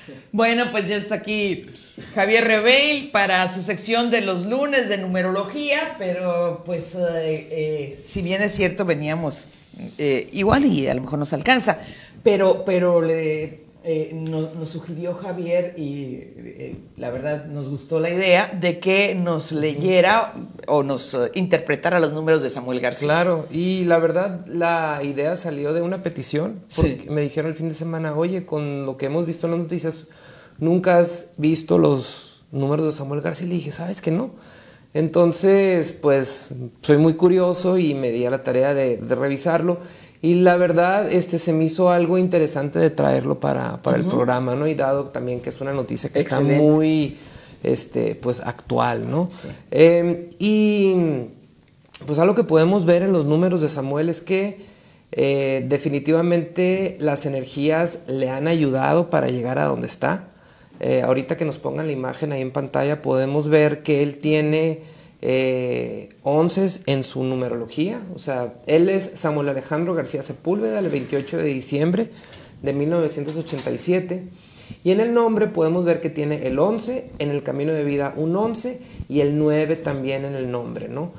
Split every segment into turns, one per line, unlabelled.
Bueno, pues ya está aquí Javier Reveil para su sección de los lunes de numerología, pero pues si bien es cierto veníamos igual y a lo mejor nos alcanza, pero nos sugirió Javier y la verdad nos gustó la idea de que nos leyera o nos interpretara los números de Samuel García.
Claro, y la verdad la idea salió de una petición, porque me dijeron el fin de semana, oye, con lo que hemos visto en las noticias, ¿nunca has visto los números de Samuel García? Y le dije, ¿sabes que no? Entonces, pues soy muy curioso y me di a la tarea de revisarlo. Y la verdad, se me hizo algo interesante de traerlo para el programa, ¿no? Y dado también que es una noticia que
Excelente.
está muy, pues, actual, ¿no?
Sí.
Y pues algo que podemos ver en los números de Samuel es que definitivamente las energías le han ayudado para llegar a donde está. Ahorita que nos pongan la imagen ahí en pantalla podemos ver que él tiene 11 en su numerología. O sea, él es Samuel Alejandro García Sepúlveda, el 28 de diciembre de 1987. Y en el nombre podemos ver que tiene el 11, en el camino de vida un 11 y el 9 también en el nombre, ¿no?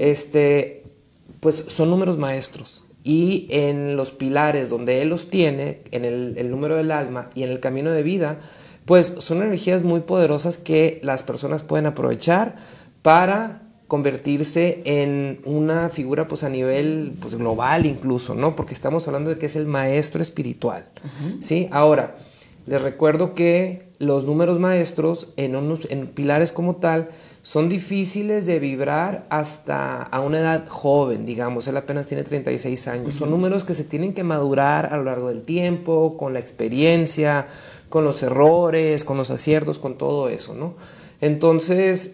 Pues son números maestros. Y en los pilares donde él los tiene, en el número del alma y en el camino de vida, pues son energías muy poderosas que las personas pueden aprovechar para convertirse en una figura pues a nivel pues global incluso, ¿no? Porque estamos hablando de que es el maestro espiritual, ¿sí? Ahora, les recuerdo que los números maestros en pilares como tal son difíciles de vibrar hasta a una edad joven, digamos, él apenas tiene 36 años. Son números que se tienen que madurar a lo largo del tiempo, con la experiencia, con los errores, con los aciertos, con todo eso, ¿no? Entonces,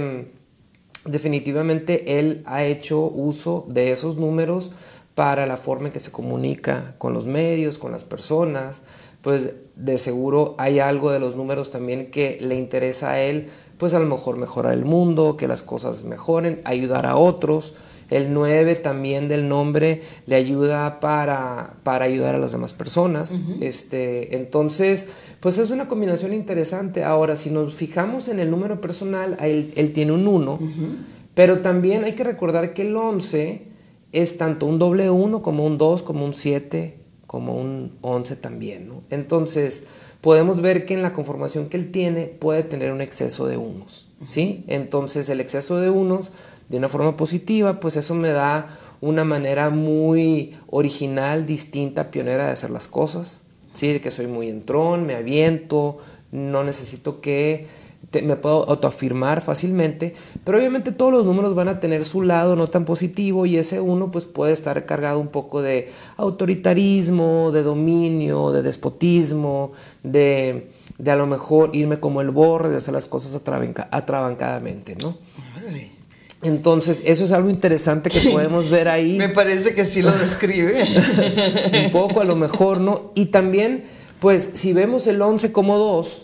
definitivamente él ha hecho uso de esos números para la forma en que se comunica con los medios, con las personas. Pues de seguro hay algo de los números también que le interesa a él, pues a lo mejor mejorar el mundo, que las cosas mejoren, ayudar a otros. El 9 también del nombre le ayuda para ayudar a las demás personas. Entonces, pues es una combinación interesante. Ahora, si nos fijamos en el número personal, él tiene un 1, pero también hay que recordar que el 11 es tanto un doble 1 como un 2, como un 7, como un 11 también, ¿no? Entonces, podemos ver que en la conformación que él tiene puede tener un exceso de unos, ¿sí? Entonces, el exceso de unos, de una forma positiva, pues eso me da una manera muy original, distinta, pionera de hacer las cosas, ¿sí? De que soy muy entrón, me aviento, no necesito que me puedo autoafirmar fácilmente, pero obviamente todos los números van a tener su lado no tan positivo y ese 1 pues puede estar cargado un poco de autoritarismo, de dominio, de despotismo, de a lo mejor irme como el borre, de hacer las cosas atrabancadamente, ¿no? Entonces, eso es algo interesante que podemos ver ahí.
Me parece que sí lo describe.
Un poco a lo mejor, ¿no? Y también, pues, si vemos el 11 como 2,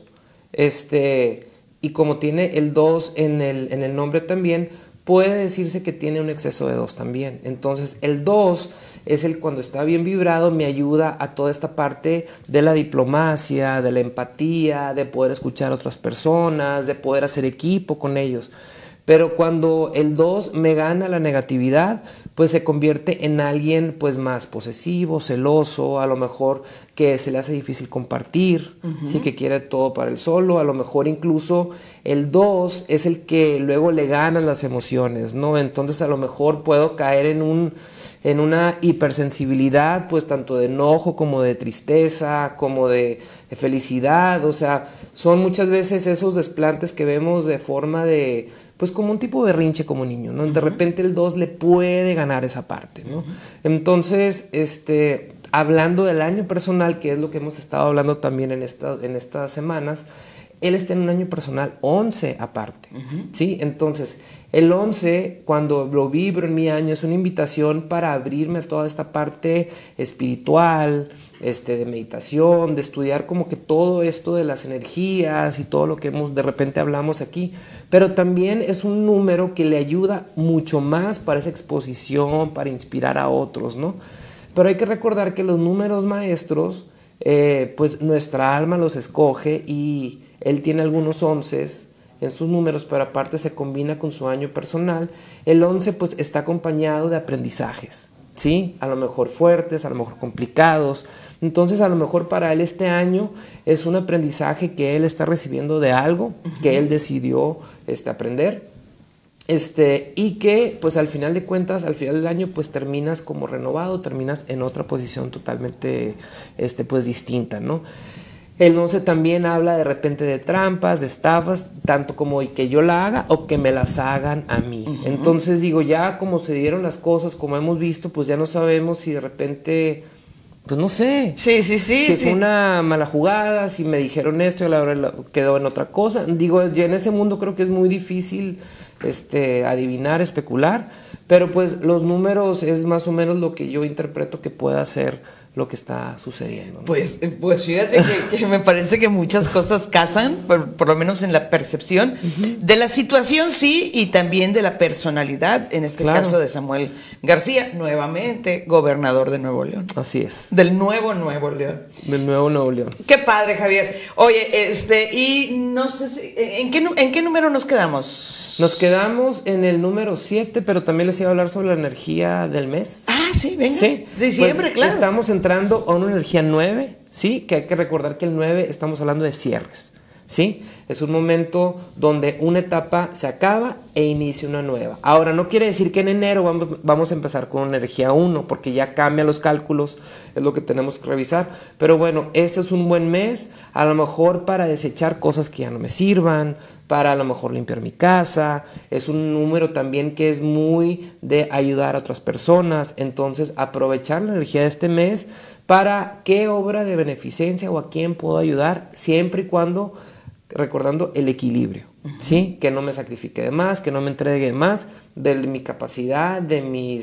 y como tiene el 2 en el nombre también, puede decirse que tiene un exceso de 2 también. Entonces, el 2 es cuando está bien vibrado, me ayuda a toda esta parte de la diplomacia, de la empatía, de poder escuchar a otras personas, de poder hacer equipo con ellos. Pero cuando el 2 me gana la negatividad, pues se convierte en alguien pues más posesivo, celoso, a lo mejor que se le hace difícil compartir, sí, que quiere todo para él solo, a lo mejor incluso el 2 es el que luego le ganan las emociones, ¿no? Entonces a lo mejor puedo caer en una hipersensibilidad, pues tanto de enojo como de tristeza, como de felicidad, o sea, son muchas veces esos desplantes que vemos de forma de, pues como un tipo de berrinche como niño, ¿no? De repente el 2 le puede ganar esa parte, ¿no? Entonces, hablando del año personal, que es lo que hemos estado hablando también en estas semanas, él está en un año personal 11 aparte, ¿sí? Entonces, el 11, cuando lo vibro en mi año, es una invitación para abrirme a toda esta parte espiritual, de meditación, de estudiar como que todo esto de las energías y todo lo que de repente hablamos aquí, pero también es un número que le ayuda mucho más para esa exposición, para inspirar a otros, ¿no? Pero hay que recordar que los números maestros pues nuestra alma los escoge y él tiene algunos 11 en sus números, pero aparte se combina con su año personal. El 11 pues está acompañado de aprendizajes, ¿sí? A lo mejor fuertes, a lo mejor complicados. Entonces a lo mejor para él este año es un aprendizaje que él está recibiendo de algo que él decidió aprender. Y que pues al final de cuentas, al final del año pues terminas como renovado, terminas en otra posición totalmente pues distinta, ¿no? El 11 también habla de repente de trampas, de estafas, tanto como que yo la haga o que me las hagan a mí. Entonces digo, ya como se dieron las cosas, como hemos visto, pues ya no sabemos si de repente, pues no sé.
Si
fue una mala jugada, si me dijeron esto y a la hora quedó en otra cosa. Digo, ya en ese mundo creo que es muy difícil adivinar, especular, pero pues los números es más o menos lo que yo interpreto que pueda ser lo que está sucediendo, ¿no?
Pues fíjate que me parece que muchas cosas casan, por lo menos en la percepción de la situación, sí, y también de la personalidad, en este caso de Samuel García, nuevamente gobernador de Nuevo León.
Así es.
Del nuevo Nuevo León.
Del nuevo Nuevo León.
Qué padre, Javier. Oye, y no sé si, ¿en qué número nos quedamos?
Nos quedamos en el número 7, pero también les iba a hablar sobre la energía del mes.
Ah, sí, venga.
Sí.
Diciembre,
pues,
claro.
Estamos entrando a una energía 9, ¿sí? Que hay que recordar que el 9 estamos hablando de cierres, ¿sí? Es un momento donde una etapa se acaba e inicia una nueva. Ahora, no quiere decir que en enero vamos a empezar con energía 1, porque ya cambian los cálculos, es lo que tenemos que revisar. Pero bueno, ese es un buen mes, a lo mejor para desechar cosas que ya no me sirvan, para a lo mejor limpiar mi casa. Es un número también que es muy de ayudar a otras personas. Entonces, aprovechar la energía de este mes para qué obra de beneficencia o a quién puedo ayudar, siempre y cuando recordando el equilibrio, ¿sí? Que no me sacrifique de más, que no me entregue de más de mi capacidad, de mi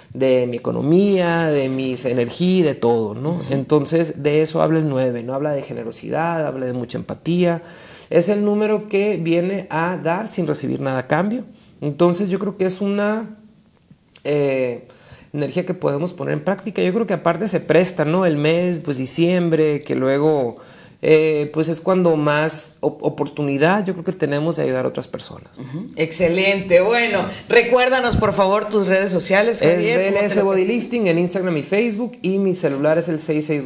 economía, de mis energía, de todo, ¿no? Entonces, de eso habla el 9, ¿no? Habla de generosidad, habla de mucha empatía. Es el número que viene a dar sin recibir nada a cambio. Entonces, yo creo que es una energía que podemos poner en práctica. Yo creo que aparte se presta, ¿no? El mes, pues diciembre, que luego pues es cuando más oportunidad yo creo que tenemos de ayudar a otras personas.
Excelente. Bueno, recuérdanos por favor tus redes sociales, Javier.
Es BLS Bodylifting en Instagram y Facebook, y mi celular es el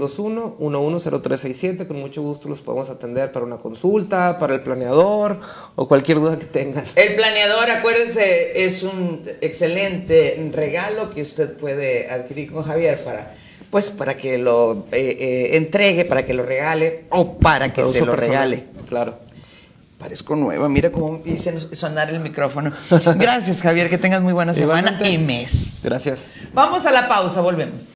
6621-110367. Con mucho gusto los podemos atender para una consulta, para el planeador o cualquier duda que tengan.
El planeador, acuérdense, es un excelente regalo que usted puede adquirir con Javier para que lo entregue, para que lo regale o para que se lo regale.
Claro.
Parezco nueva, mira cómo hice sonar el micrófono. Gracias, Javier, que tengas muy buena semana y mes.
Gracias.
Vamos a la pausa, volvemos.